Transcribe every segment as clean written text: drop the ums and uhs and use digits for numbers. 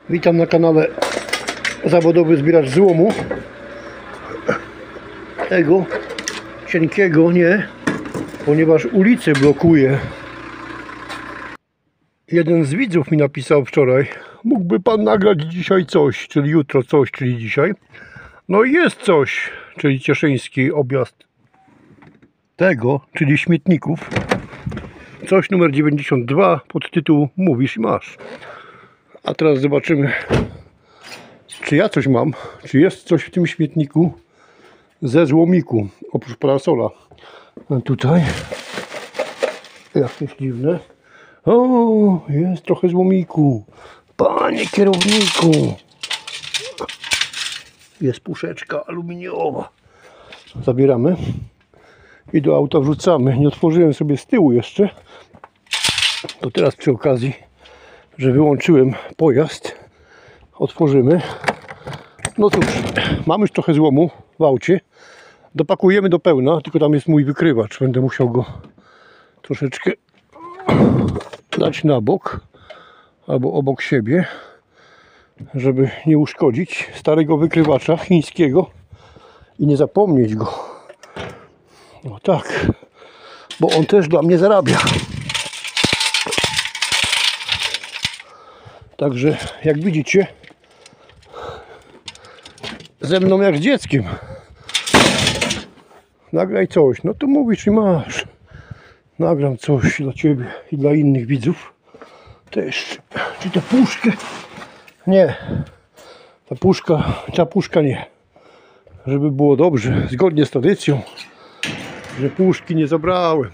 Witam na kanale Zawodowy Zbieracz Złomu. Tego cienkiego nie, ponieważ ulicę blokuje. Jeden z widzów mi napisał wczoraj: mógłby pan nagrać dzisiaj coś, czyli jutro coś, czyli dzisiaj. No i jest coś, czyli cieszyński objazd tego, czyli śmietników. Coś numer 92, pod tytuł Mówisz i masz. A teraz zobaczymy, czy ja coś mam, czy jest coś w tym śmietniku ze złomiku, oprócz parasola. A tutaj jakieś dziwne. O, jest trochę złomiku. Panie kierowniku, jest puszeczka aluminiowa. Zabieramy i do auta wrzucamy. Nie otworzyłem sobie z tyłu jeszcze. To teraz przy okazji, że wyłączyłem pojazd, otworzymy. No cóż, mamy już trochę złomu w aucie. Dopakujemy do pełna, tylko tam jest mój wykrywacz. Będę musiał go troszeczkę dać na bok albo obok siebie, żeby nie uszkodzić starego wykrywacza chińskiego i nie zapomnieć go. No tak, bo on też dla mnie zarabia. Także jak widzicie, ze mną jak z dzieckiem. Nagraj coś, no to mówisz i masz. Nagram coś dla ciebie i dla innych widzów też. Czy tę puszkę? Nie. Ta puszka nie. Żeby było dobrze, zgodnie z tradycją, że puszki nie zabrałem.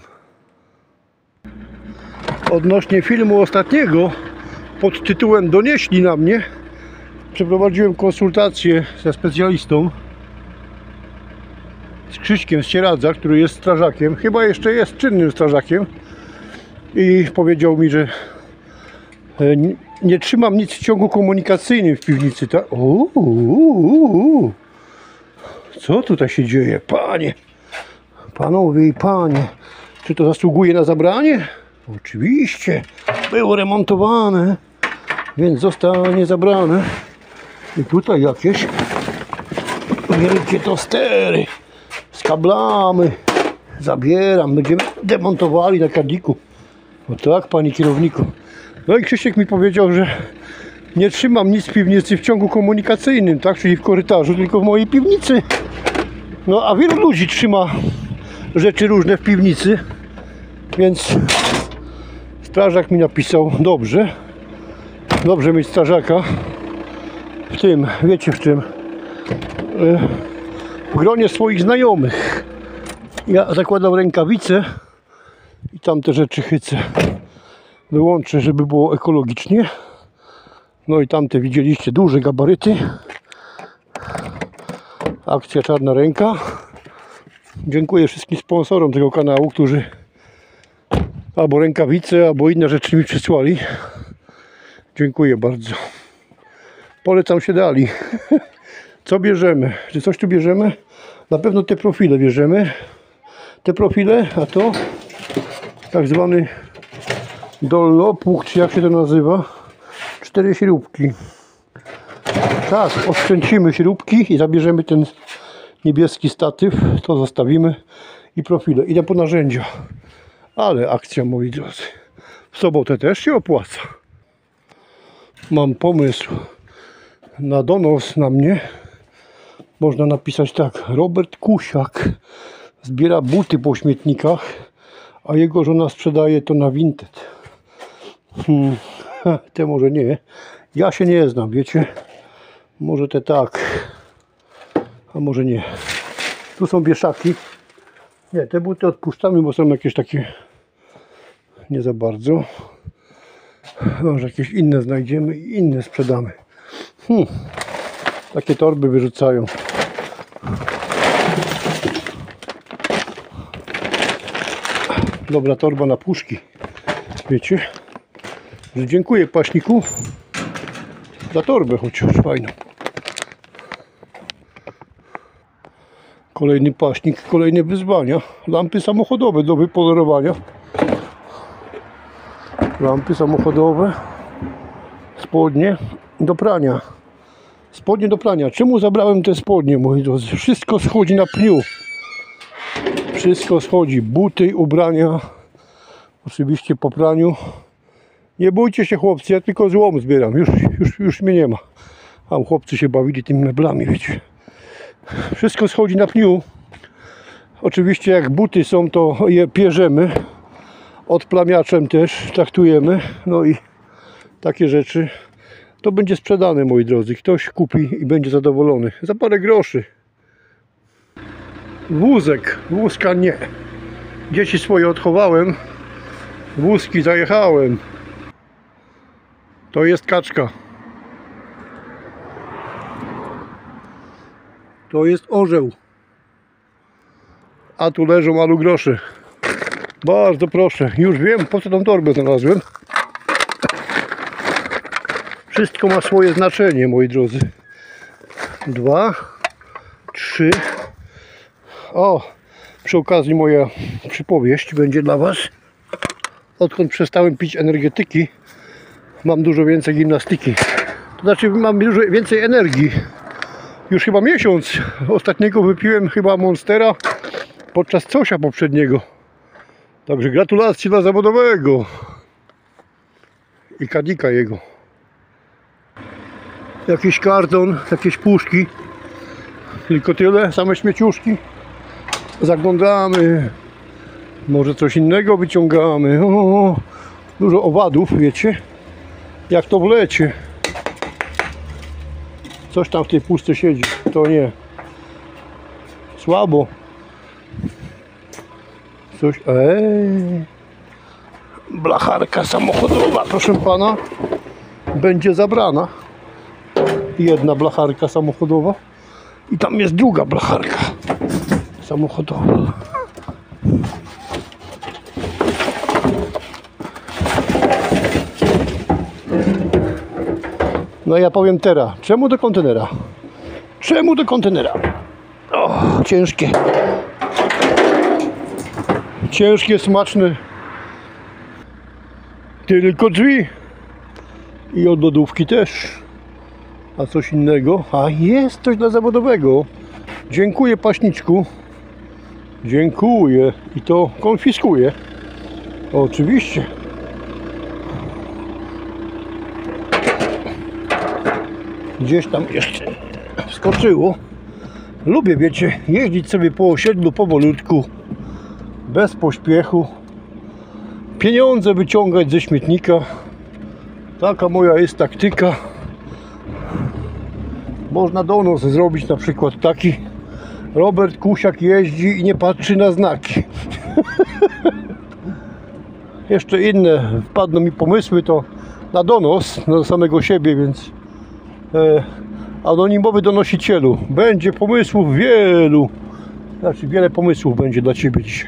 Odnośnie filmu ostatniego pod tytułem Donieśli na mnie, przeprowadziłem konsultację ze specjalistą, z Krzyśkiem z Sieradza, który jest strażakiem, chyba jeszcze jest czynnym strażakiem, i powiedział mi, że nie trzymam nic w ciągu komunikacyjnym w piwnicy. Co tutaj się dzieje, panie? Panowie i panie, czy to zasługuje na zabranie? Oczywiście, było remontowane, więc zostanie zabrane. I tutaj jakieś wielkie tostery z kablami zabieram, będziemy demontowali na kadliku. No tak, panie kierowniku. No i Krzysiek mi powiedział, że nie trzymam nic w piwnicy w ciągu komunikacyjnym, tak, czyli w korytarzu, tylko w mojej piwnicy. No a wielu ludzi trzyma rzeczy różne w piwnicy, więc strażak mi napisał: dobrze mieć strażaka w tym, wiecie w czym, w gronie swoich znajomych. Ja zakładam rękawice i tamte rzeczy chycę. Wyłączę, żeby było ekologicznie. No i tamte widzieliście, duże gabaryty. Akcja Czarna Ręka. Dziękuję wszystkim sponsorom tego kanału, którzy albo rękawice, albo inne rzeczy mi przysłali. Dziękuję bardzo. Polecam się dali. Co bierzemy? Czy coś tu bierzemy? Na pewno te profile bierzemy. Te profile, a to tak zwany dolnopług, czy jak się to nazywa. 4 śrubki. Tak, odkręcimy śrubki i zabierzemy ten niebieski statyw. To zostawimy i profile. Idę po narzędzia. Ale akcja, moi drodzy. W sobotę też się opłaca. Mam pomysł na donos na mnie. Można napisać tak: Robert Kusiak zbiera buty po śmietnikach, a jego żona sprzedaje to na Vinted. Te może nie. Ja się nie znam, wiecie. Może te tak, a może nie. Tu są wieszaki. Nie, te buty odpuszczamy, bo są jakieś takie nie za bardzo. Może jakieś inne znajdziemy i inne sprzedamy. Takie torby wyrzucają. Dobra torba na puszki. Wiecie, że dziękuję paśniku za torbę chociaż fajną. Kolejny paśnik, kolejne wyzwania. Lampy samochodowe do wypolerowania. Lampy samochodowe, spodnie do prania. Spodnie do prania. Czemu zabrałem te spodnie, moi drodzy? Wszystko schodzi na pniu. Wszystko schodzi. Buty, ubrania. Oczywiście po praniu. Nie bójcie się, chłopcy, ja tylko złom zbieram. Już mnie nie ma. A chłopcy się bawili tymi meblami, wiecie. Wszystko schodzi na pniu. Oczywiście jak buty są, to je pierzemy. Odplamiaczem też traktujemy. No i takie rzeczy. To będzie sprzedane, moi drodzy. Ktoś kupi i będzie zadowolony. Za parę groszy. Wózek. Wózka nie. Dzieci swoje odchowałem. Wózki zajechałem. To jest kaczka. To jest orzeł. A tu leżą alugrosze. Bardzo proszę. Już wiem, po co tą torbę znalazłem. Wszystko ma swoje znaczenie, moi drodzy. 2, 3. O, przy okazji moja przypowieść będzie dla Was. Odkąd przestałem pić energetyki, mam dużo więcej gimnastyki. To znaczy mam dużo więcej energii. Już chyba miesiąc. Ostatniego wypiłem chyba Monstera podczas cosia poprzedniego. Także gratulacje dla zawodowego. I kadika jego. Jakiś karton, jakieś puszki. Tylko tyle, same śmieciuszki. Zaglądamy. Może coś innego wyciągamy. O, dużo owadów, wiecie. Jak to w lecie. Coś tam w tej puszce siedzi. To nie. Słabo. Coś. Blacharka samochodowa, proszę pana. Będzie zabrana. Jedna blacharka samochodowa. I tam jest druga blacharka samochodowa. No ja powiem teraz, czemu do kontenera? Czemu do kontenera? O, ciężkie. Ciężkie, smaczne. Tylko drzwi. I od lodówki też. A coś innego? A jest coś dla zawodowego. Dziękuję, paśniczku. Dziękuję. I to konfiskuję. Oczywiście. Gdzieś tam jeszcze wskoczyło. Lubię, wiecie, jeździć sobie po osiedlu powolutku. Bez pośpiechu. Pieniądze wyciągać ze śmietnika. Taka moja jest taktyka. Można donos zrobić na przykład taki. Robert Kusiak jeździ i nie patrzy na znaki. Jeszcze inne wpadną mi pomysły, to na donos, do samego siebie, więc anonimowy donosicielu. Będzie pomysłów wielu. Znaczy wiele pomysłów będzie dla Ciebie dzisiaj.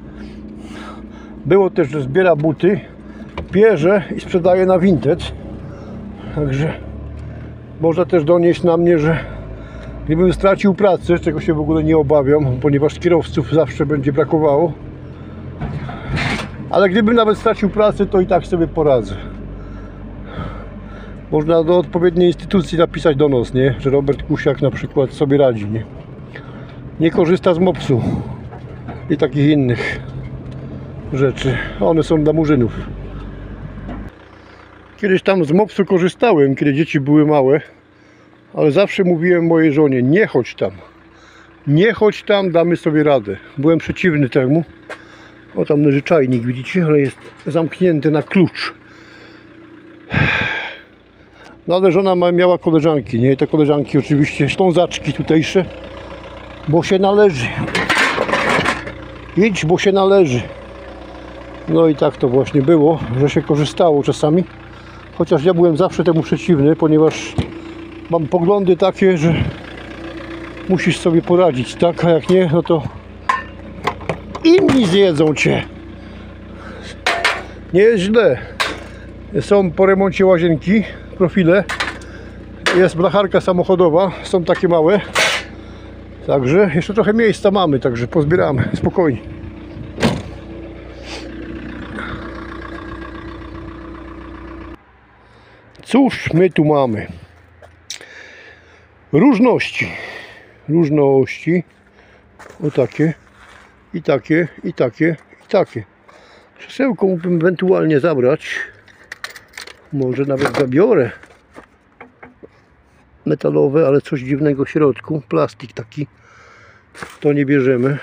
Było też, że zbiera buty, bierze i sprzedaje na Vinted. Także można też donieść na mnie, że gdybym stracił pracę, czego się w ogóle nie obawiam, ponieważ kierowców zawsze będzie brakowało. Ale gdybym nawet stracił pracę, to i tak sobie poradzę. Można do odpowiedniej instytucji napisać donos, nie? Że Robert Kusiak na przykład sobie radzi, nie? Nie korzysta z mopsu i takich innych rzeczy. One są dla murzynów. Kiedyś tam z mopsu korzystałem, kiedy dzieci były małe, ale zawsze mówiłem mojej żonie: nie chodź tam. Nie chodź tam, damy sobie radę. Byłem przeciwny temu. O, tam leży czajnik, widzicie, ale jest zamknięty na klucz. No ale żona miała koleżanki, nie? Te koleżanki oczywiście ślązaczki tutejsze, bo się należy. Idź, bo się należy. No i tak to właśnie było, że się korzystało czasami. Chociaż ja byłem zawsze temu przeciwny, ponieważ mam poglądy takie, że musisz sobie poradzić, tak? A jak nie, no to inni zjedzą cię. Nie jest źle. Są po remoncie łazienki, profile. Jest blacharka samochodowa, są takie małe. Także jeszcze trochę miejsca mamy, także pozbieramy, spokojnie. Cóż my tu mamy? różności, o takie, i takie, i takie, i takie. Krzesełko mógłbym ewentualnie zabrać, może nawet zabiorę, metalowe, ale coś dziwnego w środku, plastik taki, to nie bierzemy.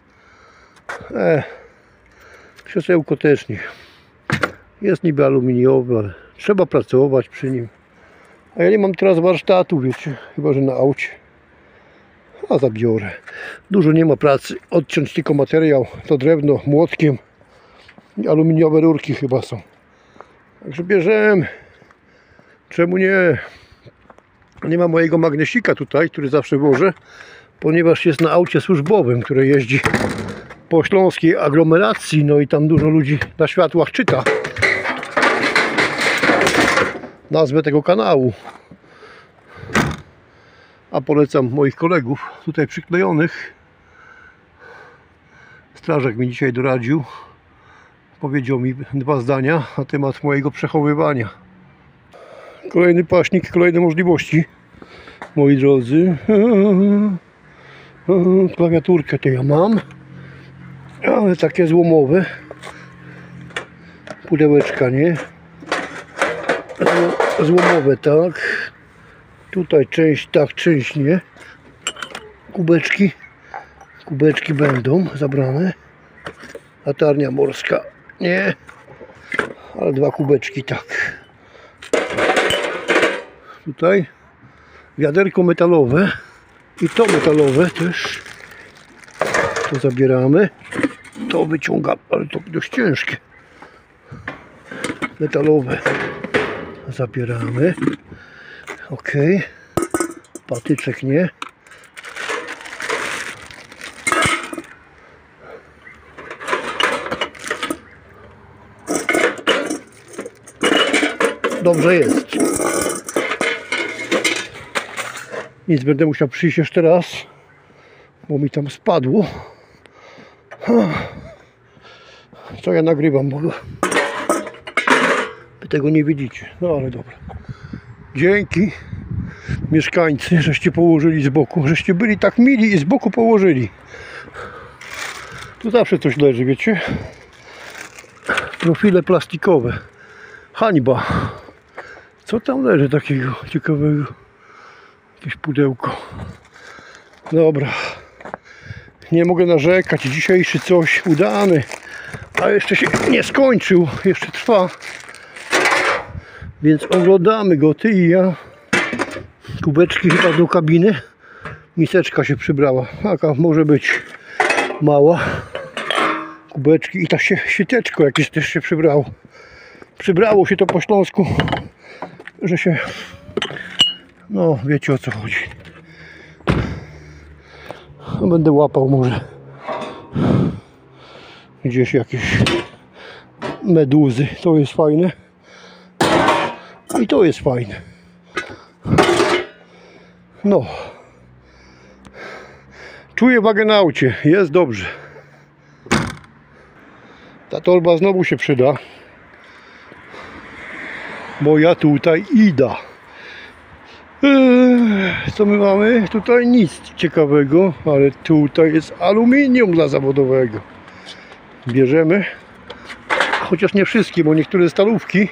Krzesełko też nie. Jest niby aluminiowe, ale trzeba pracować przy nim. A ja nie mam teraz warsztatu, wiecie, chyba że na aucie. A zabiorę. Dużo nie ma pracy. Odciąć tylko materiał, to drewno młotkiem. I aluminiowe rurki chyba są. Także bierzemy. Czemu nie? Nie ma mojego magnesika tutaj, który zawsze wożę, ponieważ jest na aucie służbowym, które jeździ po śląskiej aglomeracji, no i tam dużo ludzi na światłach czyta nazwę tego kanału. A polecam moich kolegów tutaj przyklejonych. Strażak mi dzisiaj doradził, powiedział mi 2 zdania na temat mojego przechowywania. Kolejny paśnik, kolejne możliwości, moi drodzy. Klawiaturkę to ja mam, ale takie złomowe. Pudełeczka nie. Złomowe tak. Tutaj część tak, część nie. Kubeczki będą zabrane. Latarnia morska nie. Ale 2 kubeczki tak. Tutaj wiaderko metalowe i to metalowe też. To zabieramy. To wyciągamy, ale to dość ciężkie. Metalowe zabieramy. Ok. Patyczek nie. Dobrze jest. Nic, będę musiał przyjść jeszcze raz, bo mi tam spadło. Co ja nagrywam, bo wy tego nie widzicie. No ale dobra. Dzięki mieszkańcy, żeście położyli z boku, żeście byli tak mili i z boku położyli. Tu zawsze coś leży, wiecie? Profile plastikowe. Hańba. Co tam leży takiego ciekawego? Jakieś pudełko. Dobra. Nie mogę narzekać. Dzisiejszy coś udany. A jeszcze się nie skończył. Jeszcze trwa. Więc oglądamy go, ty i ja. Kubeczki chyba do kabiny. Miseczka się przybrała. Taka może być mała. Kubeczki i ta sieteczko jakieś też się przybrało. Przybrało się to po śląsku, że się... No, wiecie o co chodzi. No, będę łapał może gdzieś jakieś meduzy. To jest fajne. I to jest fajne. No. Czuję wagę na aucie. Jest dobrze. Ta torba znowu się przyda. Bo ja tutaj idę. Co my mamy? Tutaj nic ciekawego, ale tutaj jest aluminium dla zawodowego. Bierzemy. Chociaż nie wszystkie, bo niektóre stalówki.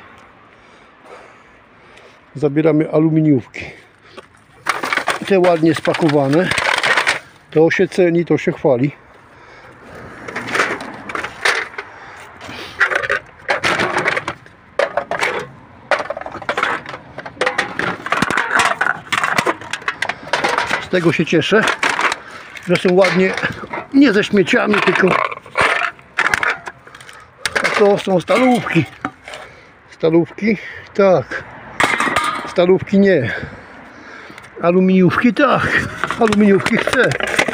Zabieramy aluminiówki. Te ładnie spakowane. To się ceni, to się chwali. Z tego się cieszę, że są ładnie, nie ze śmieciami, tylko to są stalówki. Stalówki? Tak. Stalówki nie. Aluminiówki tak. Aluminiówki chcę.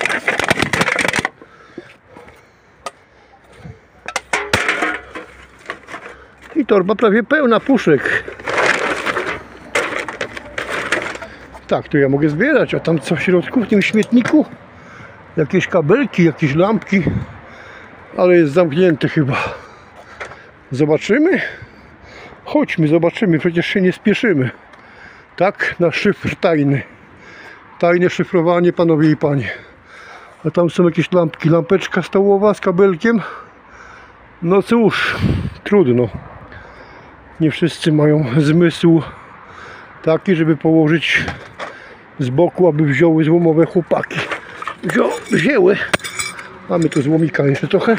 I torba prawie pełna puszek. Tak, to ja mogę zbierać, a tam co w środku, w tym śmietniku? Jakieś kabelki, jakieś lampki, ale jest zamknięte chyba. Zobaczymy? Chodźmy, zobaczymy, przecież się nie spieszymy. Tak, na szyfr tajny. Tajne szyfrowanie, panowie i panie. A tam są jakieś lampki, lampeczka stołowa z kabelkiem. No cóż, trudno. Nie wszyscy mają zmysł taki, żeby położyć z boku, aby wzięły złomowe chłopaki. Wzięły. Mamy tu złomika jeszcze trochę.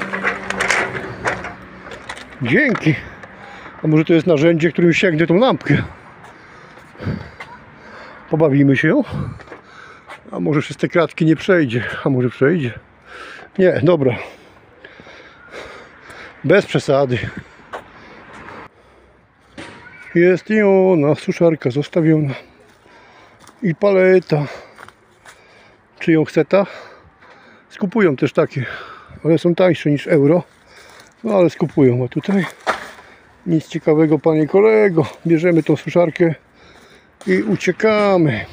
Dzięki. A może to jest narzędzie, którym sięgnie tą lampkę. Pobawimy się. A może przez te kratki nie przejdzie. A może przejdzie. Nie, dobra. Bez przesady. Jest i ona, suszarka zostawiona. I paleta. Czy ją chce ta? Skupują też takie. Ale są tańsze niż euro. No ale skupują. A tutaj nic ciekawego, panie kolego. Bierzemy tą suszarkę i uciekamy.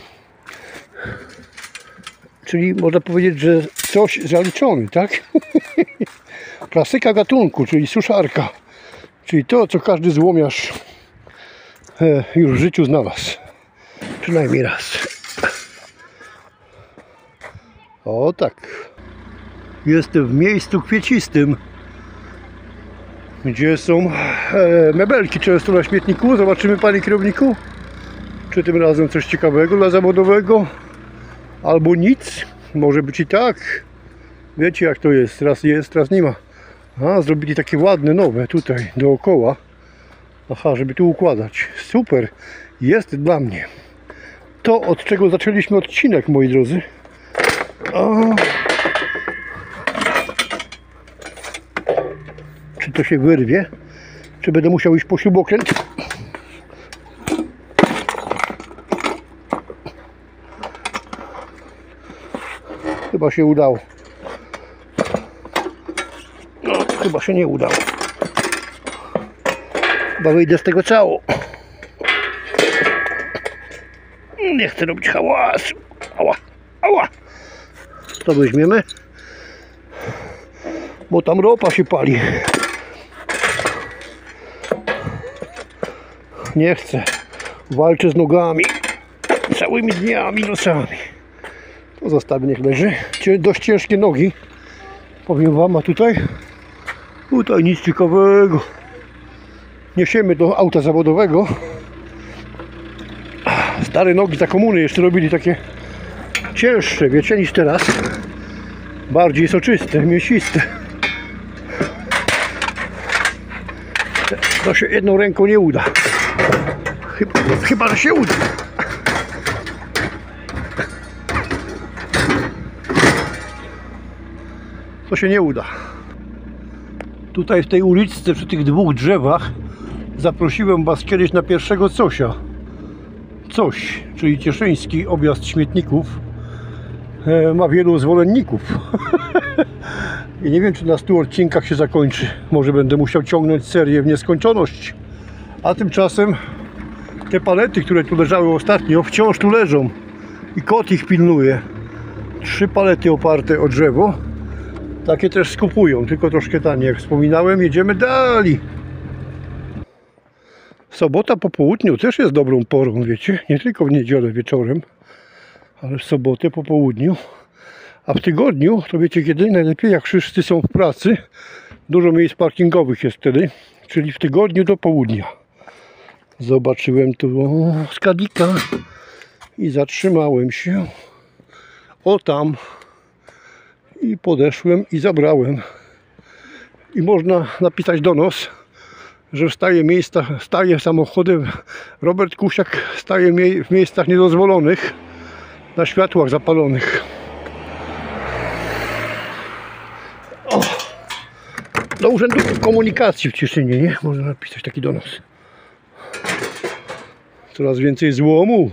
Czyli można powiedzieć, że coś zaliczony, tak? Klasyka gatunku, czyli suszarka. Czyli to, co każdy złomiarz już w życiu znalazł. Przynajmniej raz. O tak. Jestem w miejscu kwiecistym, gdzie są mebelki często na śmietniku. Zobaczymy, panie kierowniku, czy tym razem coś ciekawego dla zawodowego, albo nic. Może być i tak. Wiecie, jak to jest. Raz nie ma. A, zrobili takie ładne, nowe tutaj dookoła. Aha, żeby tu układać. Super. Jest dla mnie. To, od czego zaczęliśmy odcinek, moi drodzy. Czy to się wyrwie? Czy będę musiał iść po śrubokręt? Chyba się udało. No, chyba się nie udało. Chyba wyjdę z tego cało. Nie chcę robić hałasu. Ała, ała. To weźmiemy, bo tam ropa się pali. Nie chcę. Walczę z nogami. Całymi dniami, nocami. To zostawię, niech leży. Dość ciężkie nogi. Powiem wam, a tutaj nic ciekawego. Niesiemy do auta zawodowego. Stare nogi za komuny jeszcze robili takie cięższe, wiecie, niż teraz. Bardziej soczyste, mięsiste. To się jedną ręką nie uda. Chyba że się uda. To się nie uda. Tutaj w tej uliczce, przy tych dwóch drzewach, zaprosiłem was kiedyś na pierwszego Cosia. Coś, czyli cieszyński objazd śmietników, ma wielu zwolenników. I nie wiem, czy na 100 odcinkach się zakończy. Może będę musiał ciągnąć serię w nieskończoność. A tymczasem te palety, które tu leżały ostatnio, wciąż tu leżą. I kot ich pilnuje. 3 palety oparte o drzewo. Takie też skupują, tylko troszkę taniej. Jak wspominałem, jedziemy dalej. Sobota po południu też jest dobrą porą, wiecie. Nie tylko w niedzielę wieczorem, ale w sobotę po południu. A w tygodniu, to wiecie kiedy? Najlepiej jak wszyscy są w pracy. Dużo miejsc parkingowych jest wtedy. Czyli w tygodniu do południa. Zobaczyłem tu skadika i zatrzymałem się. O tam. I podeszłem i zabrałem. I można napisać donos, że staje samochodem. Robert Kusiak staje w miejscach niedozwolonych, na światłach zapalonych. O, do Urzędu Komunikacji w Cieszynie, nie? Można napisać taki donos. Coraz więcej złomu.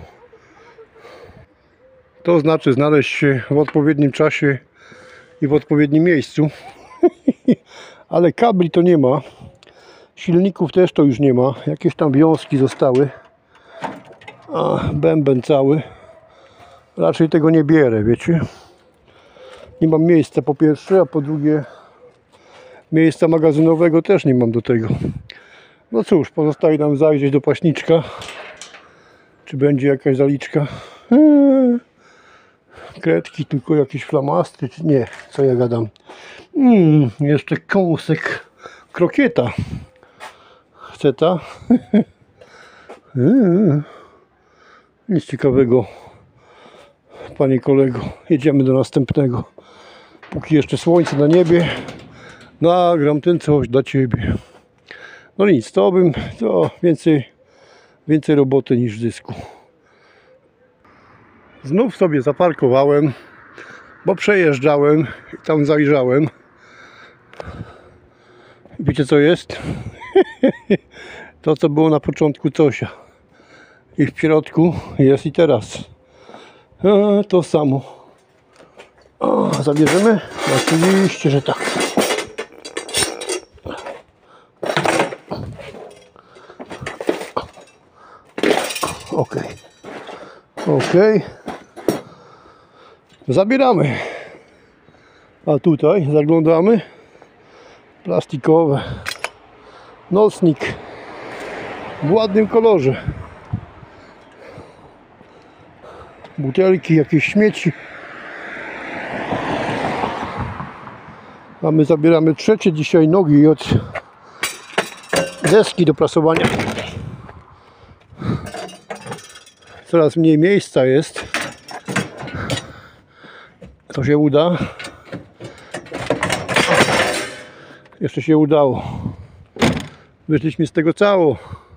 To znaczy znaleźć się w odpowiednim czasie i w odpowiednim miejscu. Ale kabli to nie ma. Silników też to już nie ma. Jakieś tam wiązki zostały. A bęben cały. Raczej tego nie bierę, wiecie. Nie mam miejsca po pierwsze, a po drugie miejsca magazynowego też nie mam do tego. No cóż, pozostaje nam zajrzeć do paśniczka. Czy będzie jakaś zaliczka? kredki, tylko jakieś flamastry, czy nie, co ja gadam. Jeszcze kąsek krokieta. Chce ta? Nic ciekawego, panie kolego. Jedziemy do następnego. Póki jeszcze słońce na niebie, nagram ten coś dla ciebie. No nic, to więcej roboty niż dysku. Znów sobie zaparkowałem, bo przejeżdżałem i tam zajrzałem. Wiecie co jest? To co było na początku Cosia. I w środku jest i teraz. To samo. Zabierzemy? Oczywiście, że tak. Ok. Zabieramy. A tutaj zaglądamy. Plastikowe. Nocnik w ładnym kolorze. Butelki, jakieś śmieci. A my zabieramy trzecie dzisiaj nogi od deski do prasowania. Coraz mniej miejsca jest. To się uda. Jeszcze się udało. Wyszliśmy z tego cało.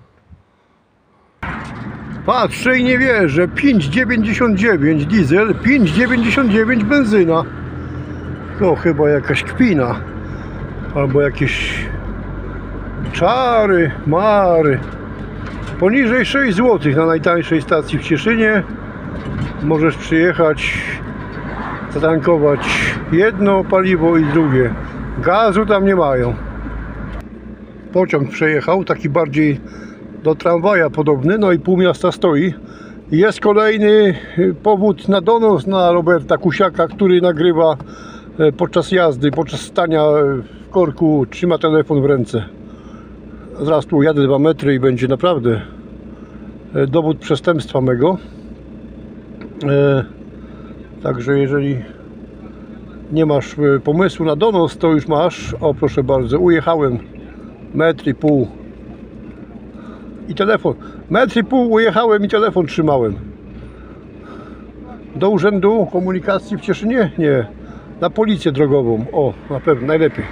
Patrzę i nie wierzę. 5,99 diesel, 5,99 benzyna. To chyba jakaś kpina. Albo jakieś czary, mary. Poniżej 6 zł na najtańszej stacji w Cieszynie możesz przyjechać, zatankować jedno paliwo i drugie. Gazu tam nie mają. Pociąg przejechał, taki bardziej do tramwaja podobny, no i pół miasta stoi. Jest kolejny powód na donos na Roberta Kusiaka, który nagrywa podczas jazdy, podczas stania w korku, trzyma telefon w ręce. Zaraz tu jadę 2 metry i będzie naprawdę dowód przestępstwa mego. Także jeżeli nie masz pomysłu na donos, to już masz. O, proszę bardzo, ujechałem 1,5 m i telefon. 1,5 m ujechałem i telefon trzymałem. Do Urzędu Komunikacji w Cieszynie? Nie. Na policję drogową. O, na pewno, najlepiej.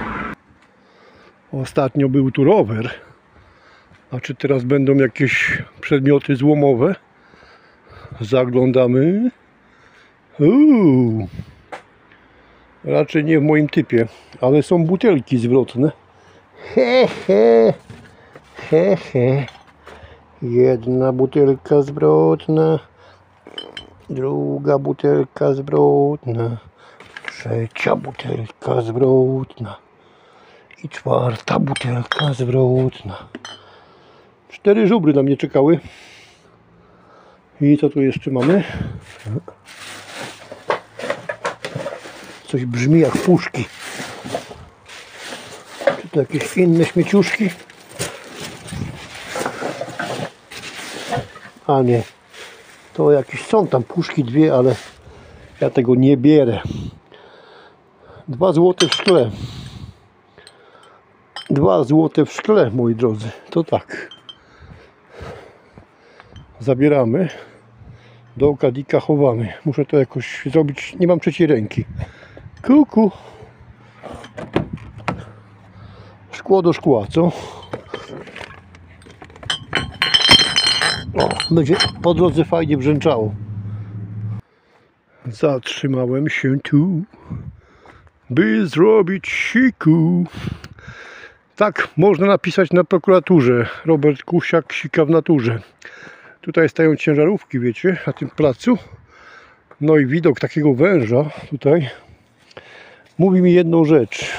Ostatnio był tu rower. A czy teraz będą jakieś przedmioty złomowe? Zaglądamy. Raczej nie w moim typie, ale są butelki zwrotne. Jedna butelka zwrotna, druga butelka zwrotna, trzecia butelka zwrotna i czwarta butelka zwrotna. 4 żubry na mnie czekały. I co tu jeszcze mamy? Coś brzmi jak puszki. Czy to jakieś inne śmieciuszki? A nie. To jakieś są tam puszki 2, ale ja tego nie bierę. 2 zł w szkle. 2 zł w szkle, moi drodzy. To tak. Zabieramy. Do kadika chowamy. Muszę to jakoś zrobić. Nie mam trzeciej ręki. Kuku. Szkło do szkła, co? O, będzie po drodze fajnie brzęczało. Zatrzymałem się tu, by zrobić siku. Tak można napisać na prokuraturze. Robert Kusiak sika w naturze. Tutaj stają ciężarówki, wiecie, na tym placu. No i widok takiego węża tutaj mówi mi jedną rzecz,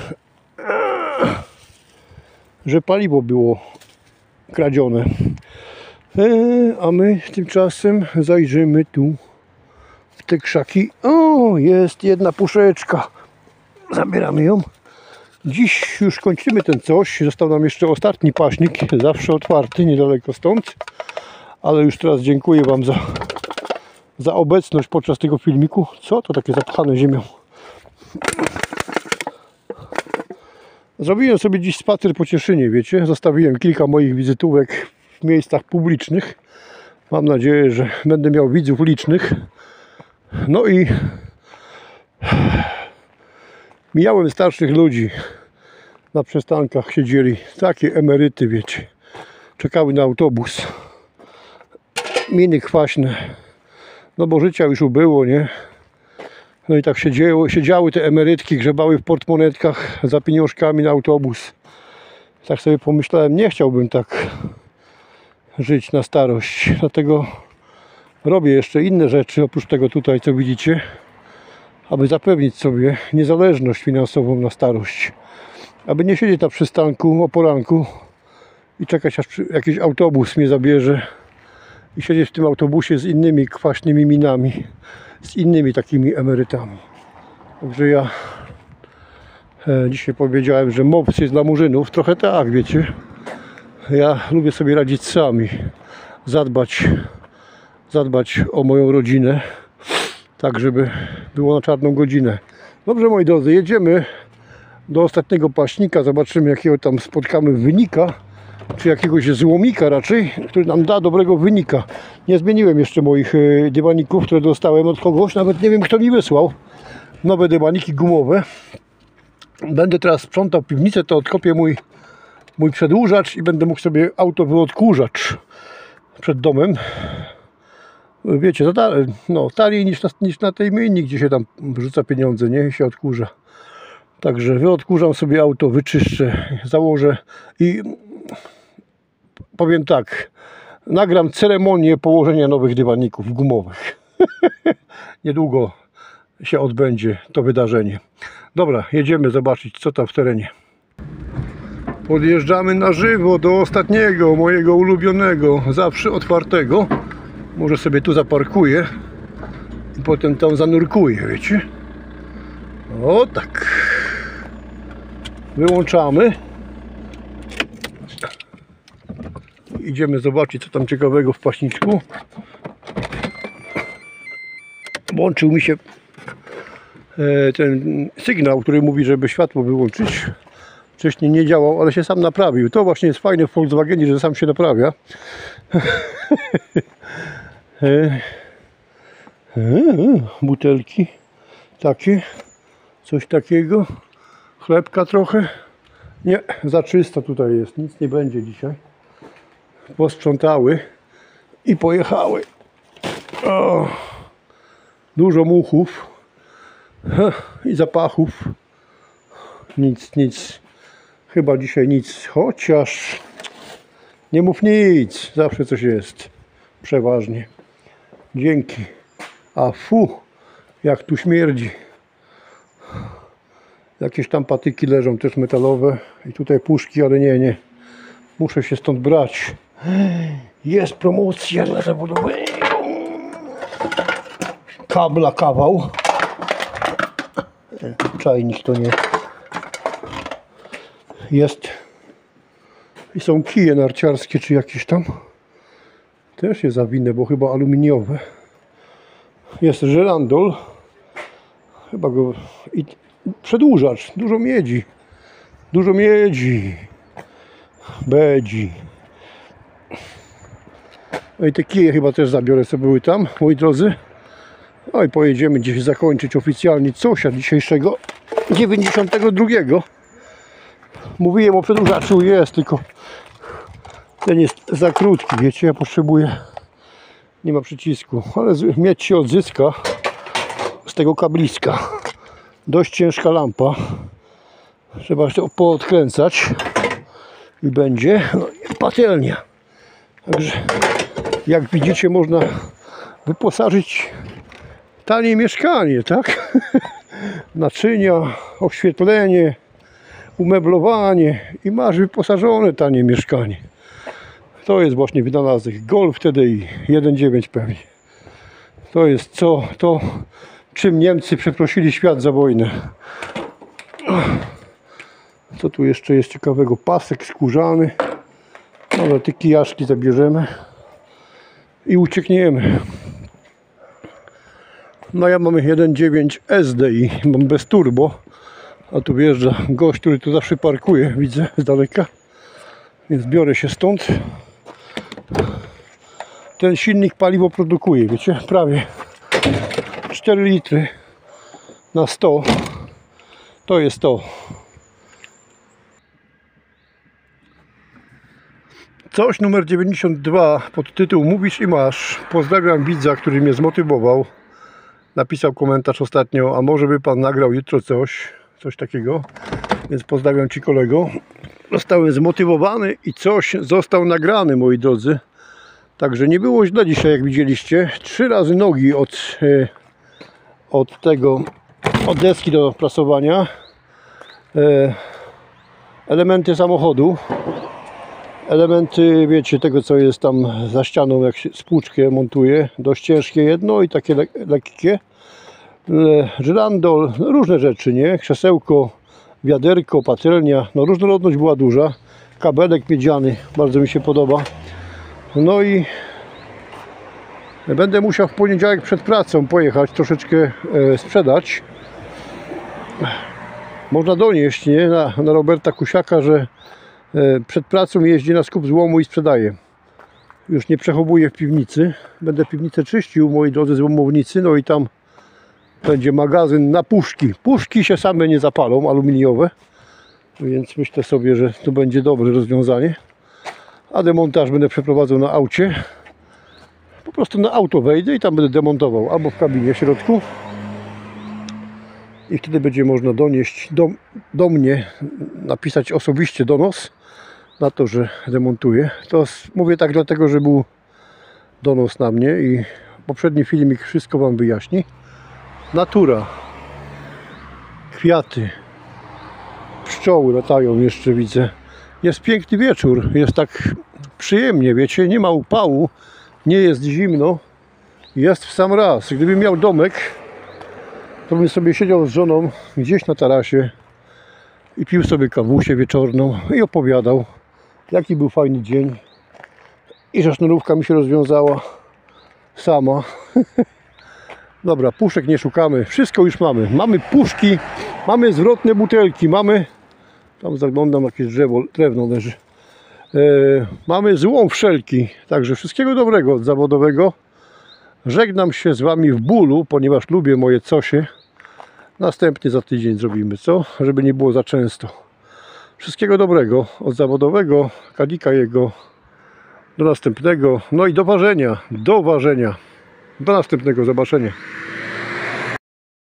że paliwo było kradzione. A my tymczasem zajrzymy tu w te krzaki. O, jest jedna puszeczka. Zabieramy ją. Dziś już kończymy ten coś. Został nam jeszcze ostatni paśnik, zawsze otwarty, niedaleko stąd. Ale już teraz dziękuję Wam za obecność podczas tego filmiku. Co to takie zapchane ziemią? Zrobiłem sobie dziś spacer po Cieszynie, wiecie. Zostawiłem kilka moich wizytówek w miejscach publicznych. Mam nadzieję, że będę miał widzów licznych. No i mijałem starszych ludzi. Na przystankach siedzieli takie emeryty, wiecie. Czekały na autobus. Miny kwaśne. No bo życia już ubyło, nie? No i tak siedziały te emerytki, grzebały w portmonetkach za pieniążkami na autobus. Tak sobie pomyślałem, nie chciałbym tak żyć na starość. Dlatego robię jeszcze inne rzeczy, oprócz tego tutaj, co widzicie, aby zapewnić sobie niezależność finansową na starość. Aby nie siedzieć na przystanku o poranku i czekać, aż jakiś autobus mnie zabierze i siedzieć w tym autobusie z innymi kwaśnymi minami, z innymi takimi emerytami. Także ja dzisiaj powiedziałem, że mops jest dla murzynów. Trochę tak, wiecie. Ja lubię sobie radzić sami, zadbać o moją rodzinę, tak żeby było na czarną godzinę. Dobrze, moi drodzy, jedziemy do ostatniego paśnika. Zobaczymy, jakiego tam spotkamy wynika, czy jakiegoś złomika raczej, który nam da dobrego wynika. Nie zmieniłem jeszcze moich dywaników, które dostałem od kogoś, nawet nie wiem, kto mi wysłał. Nowe dywaniki gumowe. Będę teraz sprzątał piwnicę, to odkopię mój przedłużacz i będę mógł sobie auto wyodkurzacz przed domem. Wiecie, to taniej niż na tej myjni, gdzie się tam wrzuca pieniądze, nie? I się odkurza. Także wyodkurzam sobie auto, wyczyszczę, założę i powiem tak, nagram ceremonię położenia nowych dywaników gumowych. Niedługo się odbędzie to wydarzenie. Dobra, jedziemy zobaczyć, co tam w terenie. Podjeżdżamy na żywo do ostatniego, mojego ulubionego, zawsze otwartego. Może sobie tu zaparkuję i potem tam zanurkuję, wiecie? O tak. Wyłączamy. Idziemy zobaczyć, co tam ciekawego w paśniczku. Włączył mi się ten sygnał, który mówi, żeby światło wyłączyć. Wcześniej nie działał, ale się sam naprawił. To właśnie jest fajne w Volkswagenie, że sam się naprawia. Butelki takie, coś takiego. Chlebka trochę. Nie, za czysto tutaj jest, nic nie będzie dzisiaj. Posprzątały i pojechały. O, dużo muchów i zapachów. Nic. Chyba dzisiaj nic, chociaż nie mów nic, zawsze coś jest. Przeważnie. Dzięki. A fu, jak tu śmierdzi. Jakieś tam patyki leżą też metalowe i tutaj puszki, ale nie. Muszę się stąd brać. Jest promocja dla zawodowego. Kabla kawał. Czajnik to nie. Jest. I są kije narciarskie czy jakieś tam. Też je zawinę, bo chyba aluminiowe. Jest żyrandol. Chyba go... I przedłużacz. Dużo miedzi. Bedzi. No i te kije chyba też zabiorę, co były tam, moi drodzy. No i pojedziemy gdzieś zakończyć oficjalnie cosia dzisiejszego 92. Mówiłem o przedłużaczu, jest, tylko ten jest za krótki, wiecie, ja potrzebuję, nie ma przycisku, ale mieć się odzyska z tego kabliska. Dość ciężka lampa, trzeba to poodkręcać i będzie, no, patelnia. Także jak widzicie, można wyposażyć tanie mieszkanie, tak? Naczynia, oświetlenie, umeblowanie i masz wyposażone tanie mieszkanie. To jest właśnie wynalazek Golf TDI 1.9 pewnie. To jest to, czym Niemcy przeprosili świat za wojnę. Co tu jeszcze jest ciekawego? Pasek skórzany. Dobra, te kijaszki zabierzemy i uciekniemy. No ja mam 1.9 SDI, mam bez turbo. A tu wjeżdża gość, który tu zawsze parkuje, widzę z daleka. Więc biorę się stąd. Ten silnik paliwo produkuje, wiecie, prawie 4 litry na 100. To jest to. Coś numer 92 pod tytuł Mówisz i masz. Pozdrawiam widza, który mnie zmotywował. Napisał komentarz ostatnio, a może by pan nagrał jutro coś takiego. Więc pozdrawiam ci, kolego. Zostałem zmotywowany i coś został nagrany, moi drodzy. Także nie było źle dzisiaj, jak widzieliście. 3 razy nogi od deski do prasowania. Elementy samochodu. Elementy, wiecie, tego co jest tam za ścianą, jak się spłuczkę montuje. Dość ciężkie jedno i takie lekkie. Żyrandol, różne rzeczy, nie? Krzesełko, wiaderko, patelnia. No różnorodność była duża. Kabelek miedziany, bardzo mi się podoba. No i będę musiał w poniedziałek przed pracą pojechać, troszeczkę sprzedać. Można donieść, nie? Na Roberta Kusiaka, że przed pracą jeździ na skup złomu i sprzedaje. Już nie przechowuję w piwnicy. Będę piwnicę czyścił, moi drodzy, złomownicy. No i tam będzie magazyn na puszki. Puszki się same nie zapalą, aluminiowe. Więc myślę sobie, że to będzie dobre rozwiązanie. A demontaż będę przeprowadzał na aucie. Po prostu na auto wejdę i tam będę demontował. Albo w kabinie w środku. I wtedy będzie można donieść do mnie, napisać osobiście donos na to, że demontuję. To mówię tak dlatego, że był donos na mnie i poprzedni filmik wszystko wam wyjaśni. Natura, kwiaty, pszczoły latają jeszcze, widzę. Jest piękny wieczór, jest tak przyjemnie, wiecie, nie ma upału, nie jest zimno, jest w sam raz. Gdybym miał domek, to bym sobie siedział z żoną gdzieś na tarasie i pił sobie kawusię wieczorną i opowiadał, jaki był fajny dzień i że sznurówka mi się rozwiązała sama. Dobra, puszek nie szukamy, wszystko już mamy. Mamy puszki, mamy zwrotne butelki, mamy... Tam zaglądam, jakieś drewno leży. Mamy złom wszelki, także wszystkiego dobrego od zawodowego. Żegnam się z wami w bólu, ponieważ lubię moje cosie. Następnie za tydzień zrobimy, co? Żeby nie było za często. Wszystkiego dobrego od zawodowego, Kadika jego. Do następnego, no i do ważenia. Do następnego, zobaczenia.